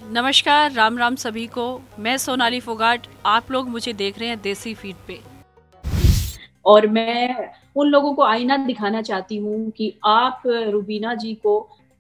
नमस्कार, राम राम सभी को। मैं सोनाली फोगाट, आप लोग मुझे देख रहे हैं देसी फीड पे। और मैं उन लोगों को आईना दिखाना चाहती हूँ कि आप रुबीना जी को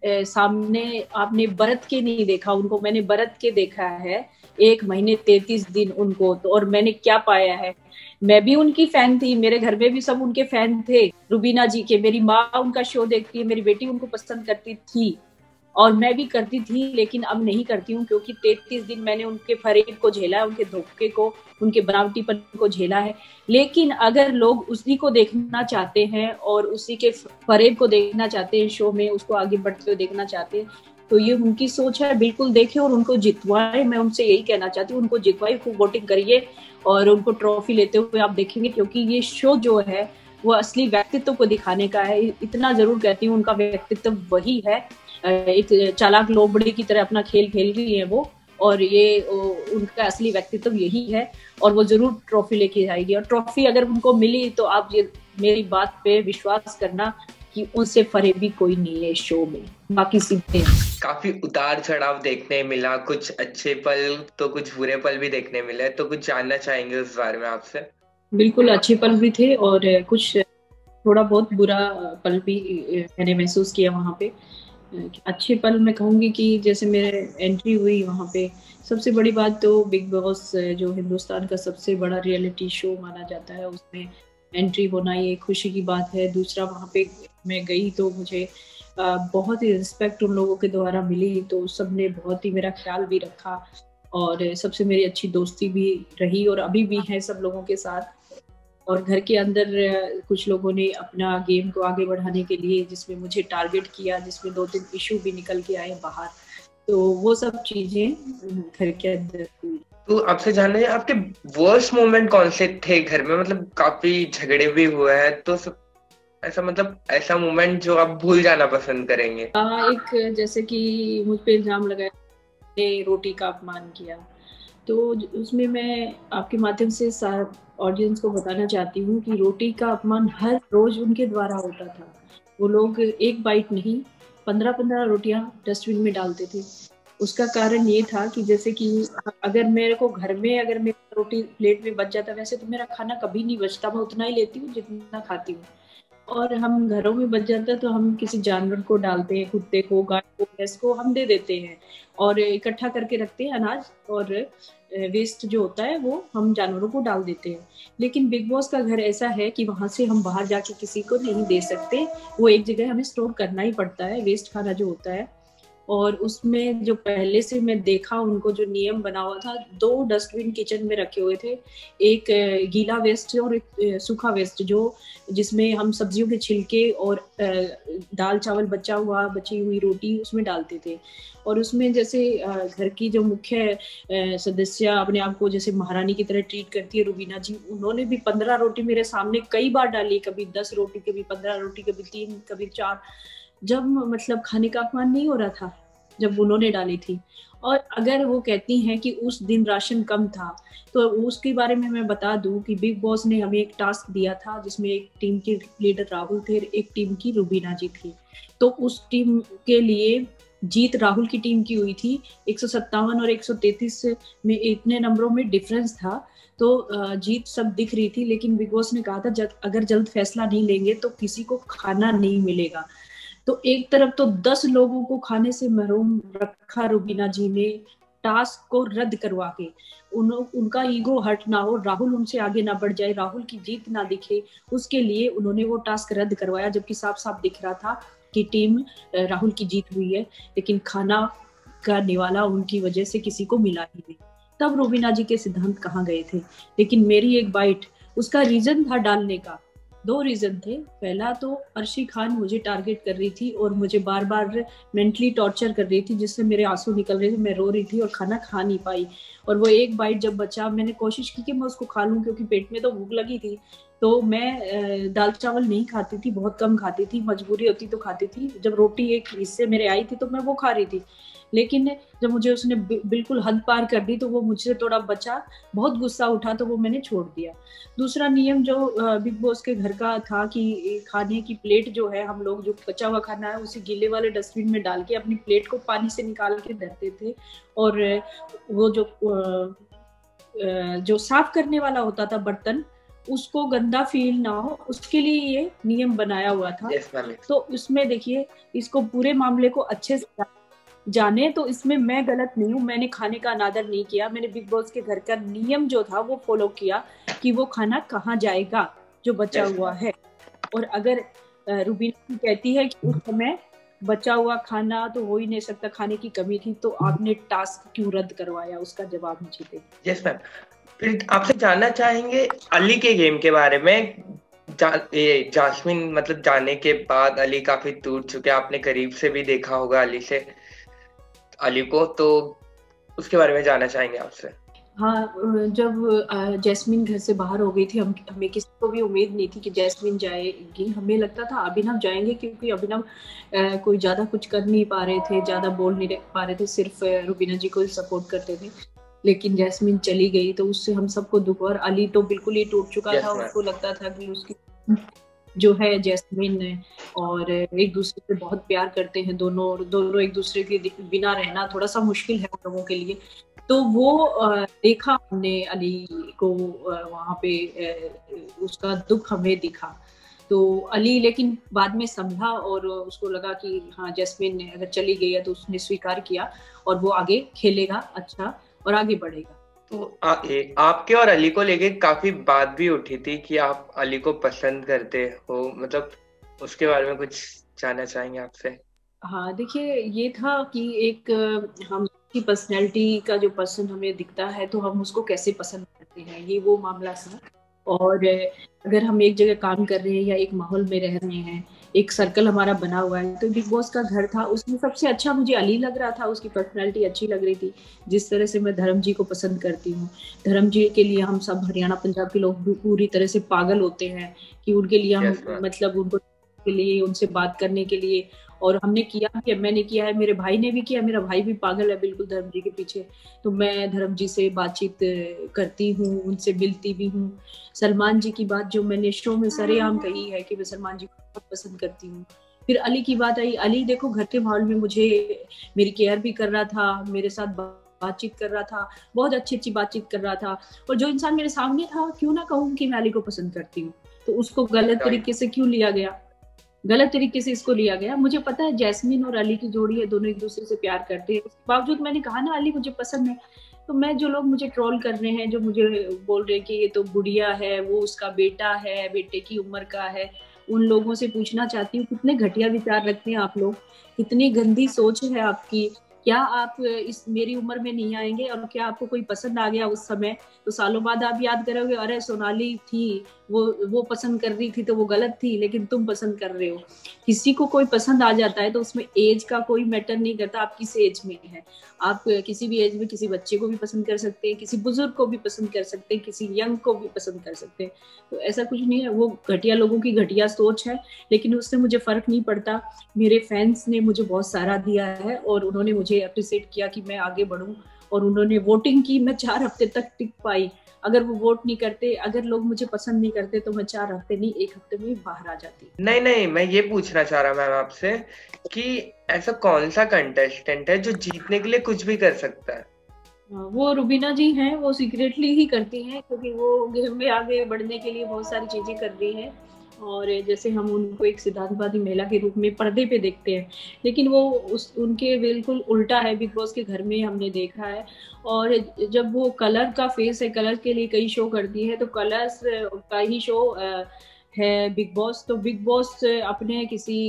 सामने आपने बरत के नहीं देखा, उनको मैंने बरत के देखा है। 1 महीने 33 दिन उनको तो, और मैंने क्या पाया है। मैं भी उनकी फैन थी, मेरे घर में भी सब उनके फैन थे रुबीना जी के। मेरी माँ उनका शो देखती है, मेरी बेटी उनको पसंद करती थी और मैं भी करती थी, लेकिन अब नहीं करती हूँ क्योंकि 33 दिन मैंने उनके फरेब को झेला है, उनके धोखे को, उनके बनावटीपन को झेला है। लेकिन अगर लोग उसी को देखना चाहते हैं और उसी के फरेब को देखना चाहते हैं, शो में उसको आगे बढ़ते हुए देखना चाहते हैं, तो ये उनकी सोच है। बिल्कुल देखें और उनको जितवाएं। मैं उनसे यही कहना चाहती हूँ, उनको जितवाएं, खूब वोटिंग करिए और उनको ट्रॉफी लेते हुए आप देखेंगे, क्योंकि ये शो जो है वो असली व्यक्तित्व को दिखाने का है। इतना जरूर कहती हूँ, उनका व्यक्तित्व वही है। एक चालाक लोबड़ी की तरह अपना खेल खेल रही है वो, और ये उनका असली व्यक्तित्व यही है। और वो जरूर ट्रॉफी लेके जाएगी, और ट्रॉफी अगर उनको मिली तो आप ये मेरी बात पे विश्वास करना कि उनसे फरेबी कोई नहीं है शो में। बाकी सीधे काफी उतार चढ़ाव देखने मिला, कुछ अच्छे पल तो कुछ बुरे पल भी देखने मिले, तो कुछ जानना चाहेंगे उस बारे में आपसे। बिल्कुल अच्छे पल भी थे और कुछ थोड़ा बहुत बुरा पल भी मैंने महसूस किया वहाँ पे। अच्छे पल मैं कहूँगी कि जैसे मेरे एंट्री हुई वहाँ पे, सबसे बड़ी बात तो बिग बॉस जो हिंदुस्तान का सबसे बड़ा रियलिटी शो माना जाता है, उसमें एंट्री होना ये खुशी की बात है। दूसरा, वहाँ पे मैं गई तो मुझे बहुत ही रिस्पेक्ट उन लोगों के द्वारा मिली, तो सबने बहुत ही मेरा ख्याल भी रखा और सबसे मेरी अच्छी दोस्ती भी रही और अभी भी है सब लोगों के साथ। और घर के अंदर कुछ लोगों ने अपना गेम को आगे बढ़ाने के लिए जिसमें मुझे टारगेट किया, जिसमें 2-3 इशू भी निकल के आए बाहर, तो वो सब चीजें घर के अंदर हुई। तो आपसे जानना है, आपके वर्स्ट मोमेंट कौन से थे घर में? मतलब काफी झगड़े भी हुए हैं, तो सब ऐसा मतलब ऐसा मोमेंट जो आप भूल जाना पसंद करेंगे। एक जैसे कि मुझ पे इल्जाम लगाया, ने रोटी का अपमान किया, तो उसमें मैं आपके माध्यम से ऑडियंस को बताना चाहती हूँ कि रोटी का अपमान हर रोज उनके द्वारा होता था। वो लोग एक बाइट नहीं, 15-15 रोटियां डस्टबिन में डालते थे। उसका कारण ये था कि जैसे कि अगर मेरे को घर में अगर मेरा रोटी प्लेट में बच जाता, वैसे तो मेरा खाना कभी नहीं बचता, मैं उतना ही लेती हूँ जितना खाती हूँ। और हम घरों में बच जाता है तो हम किसी जानवर को डालते हैं, कुत्ते को, गाय को, भैंस को हम दे देते हैं और इकट्ठा करके रखते हैं अनाज, और वेस्ट जो होता है वो हम जानवरों को डाल देते हैं। लेकिन बिग बॉस का घर ऐसा है कि वहां से हम बाहर जाके किसी को नहीं दे सकते, वो एक जगह हमें स्टोर करना ही पड़ता है, वेस्ट खाना जो होता है। और उसमें जो पहले से मैं देखा, उनको जो नियम बना हुआ था, 2 डस्टबिन किचन में रखे हुए थे, एक गीला वेस्ट और एक सूखा वेस्ट, जो जिसमें हम सब्जियों के छिलके और दाल चावल बचा हुआ, बची हुई रोटी उसमें डालते थे। और उसमें जैसे घर की जो मुख्य सदस्य अपने आप को जैसे महारानी की तरह ट्रीट करती है रुबीना जी, उन्होंने भी 15 रोटी मेरे सामने कई बार डाली, कभी 10 रोटी, कभी 15 रोटी, कभी 3, कभी 4, जब मतलब खाने का अपमान नहीं हो रहा था, जब उन्होंने डाली थी। और अगर वो कहती हैं कि उस दिन राशन कम था, तो उसके बारे में मैं बता दूं कि बिग बॉस ने हमें एक टास्क दिया था जिसमें एक टीम के लीडर राहुल थे, एक टीम की रुबीना जी थी। तो उस टीम के लिए जीत राहुल की टीम की हुई थी। 157 और 133 में इतने नंबरों में डिफरेंस था, तो जीत सब दिख रही थी। लेकिन बिग बॉस ने कहा था अगर जल्द फैसला नहीं लेंगे तो किसी को खाना नहीं मिलेगा। तो एक तरफ तो 10 लोगों को खाने से महरूम रखा रुबीना जी ने, टास्क को रद्द करवा के। उनका ईगो हर्ट ना हो, राहुल उनसे आगे ना बढ़ जाए, राहुल की जीत ना दिखे, उसके लिए उन्होंने वो टास्क रद्द करवाया, जबकि साफ साफ दिख रहा था कि टीम राहुल की जीत हुई है। लेकिन खाना का निवाला उनकी वजह से किसी को मिला ही नहीं। तब रुबीना जी के सिद्धांत कहाँ गए थे। लेकिन मेरी एक बाइट, उसका रीजन था डालने का। 2 रीजन थे। पहला तो अर्शी खान मुझे टारगेट कर रही थी और मुझे बार बार मेंटली टॉर्चर कर रही थी, जिससे मेरे आंसू निकल रहे थे, मैं रो रही थी और खाना खा नहीं पाई। और वो एक बाइट जब बचा, मैंने कोशिश की कि मैं उसको खा लूं क्योंकि पेट में तो भूख लगी थी। तो मैं दाल चावल नहीं खाती थी, बहुत कम खाती थी, मजबूरी होती तो खाती थी। जब रोटी एक हिस्से मेरे आई थी तो मैं वो खा रही थी। लेकिन जब मुझे उसने बिल्कुल हद पार कर दी तो वो मुझसे थोड़ा बचा, बहुत गुस्सा उठा तो वो मैंने छोड़ दिया। दूसरा नियम जो बिग बॉस के घर का था कि खाने की प्लेट जो है, हम लोग जो बचा हुआ खाना है उसे गीले वाले डस्टबिन में डाल के अपनी प्लेट को पानी से निकाल के धरते थे, और वो जो साफ करने वाला होता था बर्तन, उसको गंदा फील ना हो उसके लिए ये नियम बनाया हुआ था। तो उसमें देखिए, इसको पूरे मामले को अच्छे से जाने तो इसमें मैं गलत नहीं हूँ, मैंने खाने का अनादर नहीं किया, मैंने बिग बॉस के घर का नियम जो था वो फॉलो किया कि वो खाना कहाँ जाएगा जो बचा हुआ है। और अगर रूबीना कहती है कि उस समय बचा हुआ खाना तो हो ही नहीं सकता, खाने की कमी थी, तो आपने टास्क क्यों रद्द करवाया, उसका जवाब मुझे दे। यस मैम, फिर आपसे जानना चाहेंगे अली के गेम के बारे में। जास्मिन मतलब जाने के बाद अली काफी टूट चुके, आपने करीब से भी देखा होगा अली को, तो उसके बारे में जानना चाहेंगे आपसे। हाँ, जब जैस्मिन घर से बाहर हो गई थी, हमें किसी को भी उम्मीद नहीं थी कि जैस्मिन जाएगी। हमें लगता था अभिनव जाएंगे, क्योंकि अभिनव कोई ज्यादा कुछ कर नहीं पा रहे थे, ज्यादा बोल नहीं पा रहे थे, सिर्फ रुबीना जी को सपोर्ट करते थे। लेकिन जैस्मिन चली गई तो उससे हम सबको दुख, और अली तो बिल्कुल ही टूट चुका था। उसको लगता था कि उसकी जो है जैस्मिन और एक दूसरे से बहुत प्यार करते हैं दोनों एक दूसरे के बिना रहना थोड़ा सा मुश्किल है उन लोगों के लिए। तो वो देखा हमने अली को वहां पे, उसका दुख हमें दिखा। तो अली लेकिन बाद में समझा और उसको लगा कि हाँ, जैस्मिन अगर चली गई है तो उसने स्वीकार किया और वो आगे खेलेगा अच्छा और आगे बढ़ेगा। तो आपके और अली को लेके काफी बात भी उठी थी कि आप अली को पसंद करते हो, मतलब उसके बारे में कुछ जानना चाहेंगे आपसे। हाँ, देखिए, ये था कि एक हम की पर्सनैलिटी का जो पर्सन हमें दिखता है तो हम उसको कैसे पसंद करते हैं, ये वो मामला था। और अगर हम एक जगह काम कर रहे हैं या एक माहौल में रह रहे हैं, एक सर्कल हमारा बना हुआ है, तो बिग बॉस का घर था, उसमें सबसे अच्छा मुझे अली लग रहा था, उसकी पर्सनैलिटी अच्छी लग रही थी। जिस तरह से मैं धर्म जी को पसंद करती हूँ, धर्म जी के लिए हम सब हरियाणा पंजाब के लोग पूरी तरह से पागल होते हैं कि उनके लिए हम मतलब उनको के लिए, उनसे बात करने के लिए, और हमने किया भी, मैंने किया है, मेरे भाई ने भी किया, मेरा भाई भी पागल है बिल्कुल धर्म जी के पीछे। तो मैं धर्म जी से बातचीत करती हूँ, उनसे मिलती भी हूँ। सलमान जी की बात जो मैंने शो में सरेआम कही है कि मैं सलमान जी को बहुत पसंद करती हूँ। फिर अली की बात आई, अली देखो घर के माहौल में मुझे मेरी केयर भी कर रहा था, मेरे साथ बातचीत कर रहा था, बहुत अच्छी अच्छी बातचीत कर रहा था। और जो इंसान मेरे सामने था, क्यों ना कहूँ कि मैं अली को पसंद करती हूँ, तो उसको गलत तरीके से क्यों लिया गया, गलत तरीके से इसको लिया गया। मुझे पता है जैस्मिन और अली की जोड़ी है, दोनों एक दूसरे से प्यार करते हैं, उसके बावजूद मैंने कहा ना अली मुझे पसंद है। तो मैं, जो लोग मुझे ट्रोल कर रहे हैं, जो मुझे बोल रहे हैं कि ये तो गुड़िया है, वो उसका बेटा है, बेटे की उम्र का है, उन लोगों से पूछना चाहती हूँ, कितने घटिया विचार रखते हैं आप लोग, कितनी गंदी सोच है आपकी। क्या आप इस मेरी उम्र में नहीं आएंगे, और क्या आपको कोई पसंद आ गया उस समय तो सालों बाद आप याद करोगे, अरे सोनाली थी, वो पसंद कर रही थी तो वो गलत थी, लेकिन तुम पसंद कर रहे हो। किसी को कोई पसंद आ जाता है तो उसमें एज का कोई मैटर नहीं करता, आप किस एज में है। आप किसी भी एज में किसी बच्चे को भी पसंद कर सकते हैं, किसी बुजुर्ग को भी पसंद कर सकते हैं, किसी यंग को भी पसंद कर सकते हैं। तो ऐसा कुछ नहीं है, वो घटिया लोगों की घटिया सोच है, लेकिन उससे मुझे फर्क नहीं पड़ता। मेरे फैंस ने मुझे बहुत सहारा दिया है और उन्होंने मुझे अप्रिशिएट किया कि मैं आगे बढ़ूं, और उन्होंने वोटिंग की, मैं 4 हफ्ते तक टिक पाई। अगर वो वोट नहीं करते, अगर लोग मुझे पसंद नहीं करते, तो मैं 4 हफ्ते नहीं, 1 हफ्ते में बाहर आ जाती। नहीं, मैं ये पूछना चाह रहा मैम आपसे कि ऐसा कौन सा कंटेस्टेंट है जो जीतने के लिए कुछ भी कर सकता है? वो रुबीना जी हैं, वो सीक्रेटली ही करती हैं, क्योंकि वो गेम में आगे बढ़ने के लिए बहुत सारी चीजें कर रही हैं। और जैसे हम उनको एक सिद्धांतवादी महिला के रूप में पर्दे पे देखते हैं, लेकिन वो उनके बिल्कुल उल्टा है, बिग बॉस के घर में हमने देखा है। और जब वो कलर का फेस है, कलर के लिए कई शो करती है, तो कलर्स का ही शो है बिग बॉस। तो बिग बॉस अपने किसी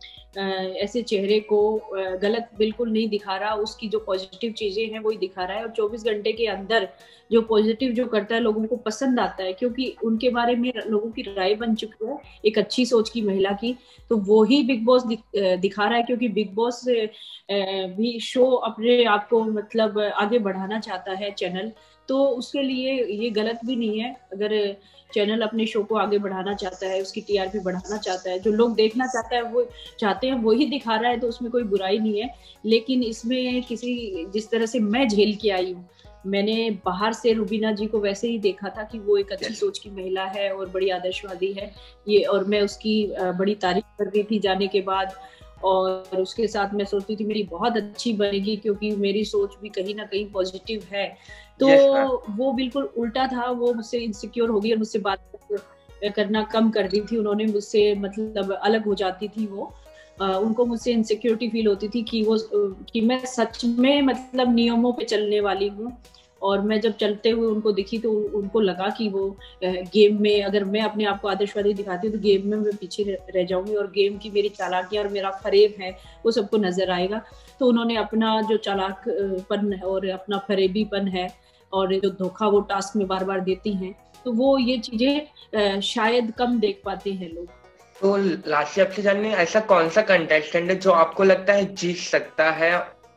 ऐसे चेहरे को गलत बिल्कुल नहीं दिखा रहा, उसकी जो पॉजिटिव चीजें हैं वही दिखा रहा है, और 24 घंटे के अंदर जो पॉजिटिव जो करता है लोगों को पसंद आता है, क्योंकि उनके बारे में लोगों की राय बन चुकी है एक अच्छी सोच की महिला की। तो वो ही बिग बॉस दिखा रहा है, क्योंकि बिग बॉस भी शो अपने आप को मतलब आगे बढ़ाना चाहता है चैनल। तो उसके लिए ये गलत भी नहीं है। अगर चैनल अपने शो को आगे बढ़ाना चाहता है, उसकी टीआरपी बढ़ाना चाहता है, जो लोग देखना चाहता है वो चाहते हैं वही दिखा रहा है, तो उसमें कोई बुराई नहीं है। लेकिन इसमें किसी, जिस तरह से मैं झेल के आई हूँ, मैंने बाहर से रुबीना जी को वैसे ही देखा था कि वो एक अच्छी सोच की महिला है और बड़ी आदर्शवादी है ये, और मैं उसकी बड़ी तारीफ कर रही थी जाने के बाद। और उसके साथ मैं सोचती थी मेरी बहुत अच्छी बनेगी, क्योंकि मेरी सोच भी कहीं ना कहीं पॉजिटिव है। तो वो बिल्कुल उल्टा था, वो मुझसे इनसिक्योर हो गई और मुझसे बात करना कम कर दी थी उन्होंने, मुझसे मतलब अलग हो जाती थी वो। उनको मुझसे इनसिक्योरिटी फील होती थी कि मैं सच में मतलब नियमों पे चलने वाली हूँ। और मैं जब चलते हुए उनको दिखी तो उनको लगा कि वो गेम में, अगर मैं अपने आप को आदर्शवादी दिखाती हूँ तो गेम में मैं पीछे रह जाऊंगी, और गेम की मेरी चालाकियां और मेरा फरेब है वो सबको नजर आएगा। तो उन्होंने अपना जो चालाकपन है और अपना फरेबीपन है और जो धोखा वो टास्क में बार बार देती हैं, तो वो ये चीजें शायद कम देख पाते हैं लोग। तो लास्टली आपसे जानने, ऐसा कौन सा कंटेस्टेंट है जो आपको लगता है जीत सकता है,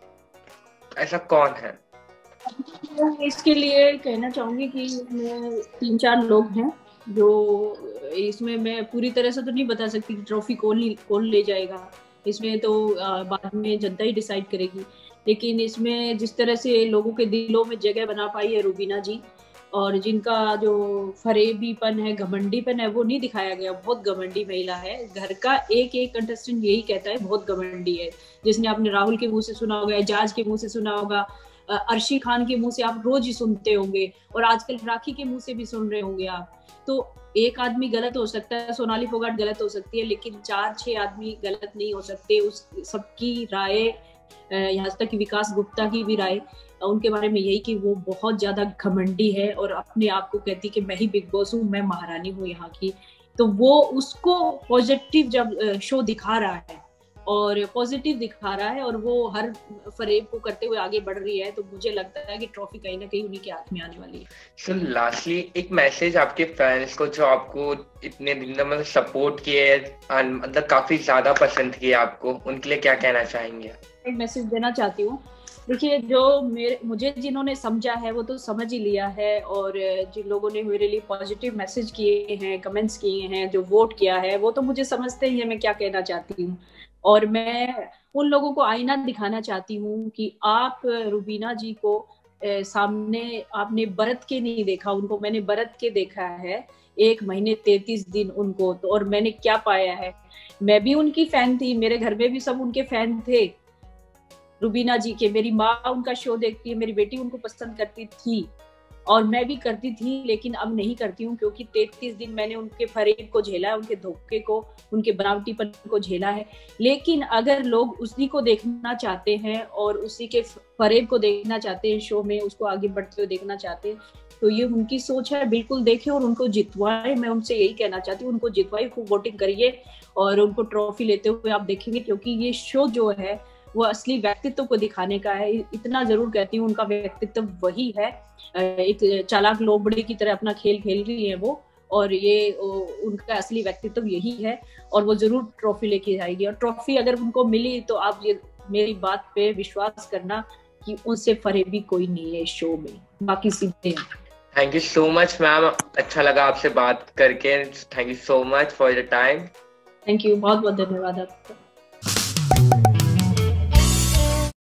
ऐसा कौन है? इसके लिए कहना चाहूंगी कि इसमें 3-4 लोग हैं जो, इसमें मैं पूरी तरह से तो नहीं बता सकती कि ट्रॉफी कौन ले जाएगा, इसमें तो बाद में जनता ही डिसाइड करेगी। लेकिन इसमें जिस तरह से लोगों के दिलों में जगह बना पाई है रुबीना जी, और जिनका जो फरेबीपन है, घमंडीपन है, वो नहीं दिखाया गया। बहुत घमंडी महिला है, घर का एक एक कंटेस्टेंट यही कहता है बहुत घमंडी है। जिसने आपने राहुल के मुंह से सुना होगा, एजाज के मुंह से सुना होगा, अर्शी खान के मुंह से आप रोज ही सुनते होंगे, और आजकल राखी के मुंह से भी सुन रहे होंगे आप। तो एक आदमी गलत हो सकता है, सोनाली फोगाट गलत हो सकती है, लेकिन 4-6 आदमी गलत नहीं हो सकते। उस सबकी राय, यहाँ तक कि विकास गुप्ता की भी राय उनके बारे में यही कि वो बहुत ज्यादा घमंडी है और अपने आप को कहती कि मैं ही बिग बॉस हूँ, मैं महारानी हूँ यहाँ की। तो वो उसको पॉजिटिव जब शो दिखा रहा है और पॉजिटिव दिखा रहा है और वो हर फरेब को करते हुए आगे बढ़ रही है, तो मुझे लगता है कि ट्रॉफी कहीं ना कहीं उन्हीं के हाथ में आने वाली है। सो लास्टली एक मैसेज आपके फैंस को जो आपको इतने दिन में सपोर्ट किए, मतलब काफी ज्यादा पसंद किए आपको, उनके लिए क्या कहना चाहेंगे? एक मैसेज देना चाहती हूँ। देखिए, जो मुझे जिन्होंने समझा है वो तो समझ ही लिया है, और जिन लोगों ने मेरे लिए पॉजिटिव मैसेज किए हैं, कमेंट्स किए हैं, जो वोट किया है, वो तो मुझे समझते ही है मैं क्या कहना चाहती हूँ। और मैं उन लोगों को आईना दिखाना चाहती हूँ कि आप रुबीना जी को सामने आपने बरत के नहीं देखा, उनको मैंने बरत के देखा है 1 महीने 33 दिन उनको, तो और मैंने क्या पाया है। मैं भी उनकी फैन थी, मेरे घर में भी सब उनके फैन थे रुबीना जी के। मेरी माँ उनका शो देखती है, मेरी बेटी उनको पसंद करती थी और मैं भी करती थी, लेकिन अब नहीं करती हूँ, क्योंकि 33 दिन मैंने उनके फरेब को झेला है, उनके धोखे को, उनके बनावटीपन को झेला है। लेकिन अगर लोग उसी को देखना चाहते हैं और उसी के फरेब को देखना चाहते हैं शो में, उसको आगे बढ़ते हुए देखना चाहते हैं, तो ये उनकी सोच है, बिल्कुल देखें और उनको जितवाए। मैं उनसे यही कहना चाहती हूँ, उनको जितवाए, खूब वोटिंग करिए और उनको ट्रॉफी लेते हुए आप देखेंगे, क्योंकि ये शो जो है वो असली व्यक्तित्व को दिखाने का है। इतना जरूर कहती हूँ, उनका व्यक्तित्व वही है, एक चालाक लोबड़ी की तरह अपना खेल खेल रही है वो, और ये उनका असली व्यक्तित्व यही है, और वो जरूर ट्रॉफी लेके जाएगी। और ट्रॉफी अगर उनको मिली तो आप ये मेरी बात पे विश्वास करना कि उनसे फरेबी कोई नहीं है इस शो में, बाकी सीधे हैं। Thank you so much ma'am, अच्छा लगा आपसे बात करके। Thank you so much for your time. Thank you, बहुत बहुत धन्यवाद आपका।